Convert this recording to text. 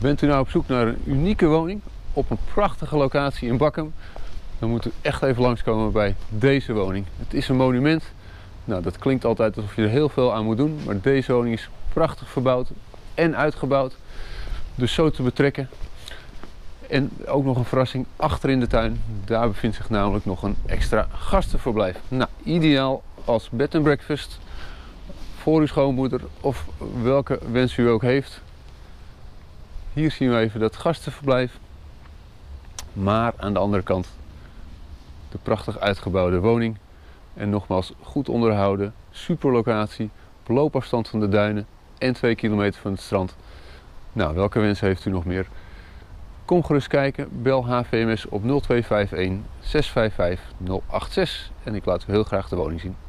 Bent u nou op zoek naar een unieke woning op een prachtige locatie in Bakkum, dan moet u echt even langskomen bij deze woning. Het is een monument. Nou, dat klinkt altijd alsof je er heel veel aan moet doen, maar deze woning is prachtig verbouwd en uitgebouwd. Dus zo te betrekken. En ook nog een verrassing achter in de tuin. Daar bevindt zich namelijk nog een extra gastenverblijf. Nou, ideaal als bed and breakfast voor uw schoonmoeder of welke wens u ook heeft. Hier zien we even dat gastenverblijf. Maar aan de andere kant de prachtig uitgebouwde woning. En nogmaals goed onderhouden, super locatie, op loopafstand van de duinen en 2 kilometer van het strand. Nou, welke wensen heeft u nog meer? Kom gerust kijken, bel HVMS op 0251 655 086 en ik laat u heel graag de woning zien.